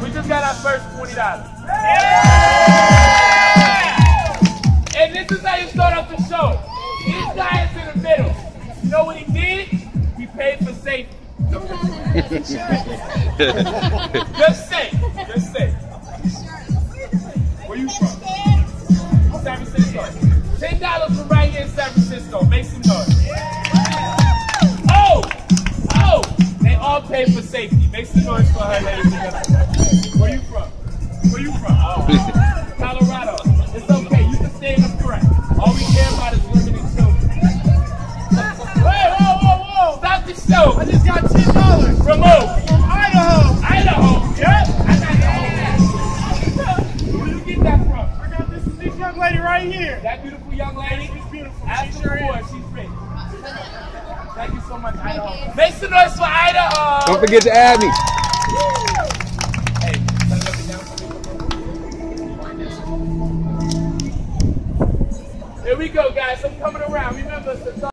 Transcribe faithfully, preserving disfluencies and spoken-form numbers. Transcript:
We just got our first twenty dollars. Yeah! And this is how you start off the show. This guy is in the middle. You know what he did? He paid for safety. Just say, just say. Where you from? San Francisco. Ten dollars from right here in San Francisco. Make some noise. Oh, oh, they all pay for safety. Make some noise for her, ladies and gentlemen. Where you from? Where you from? Oh, Colorado. It's okay. You can stay in the front. All we care about is women and children. Wait, whoa, whoa, whoa! Stop the show. I just got ten dollars. From who? From Idaho. Idaho. Yep. I got that. Where you get that from? I got this from this young lady right here. That beautiful young lady? She's beautiful. Ask She her sure for it. is. She's rich. Thank you so much, Idaho. Make some noise for Idaho. Don't forget to add me. Hey, turn it up and down for me. Here we go, guys. I'm coming around. Remember,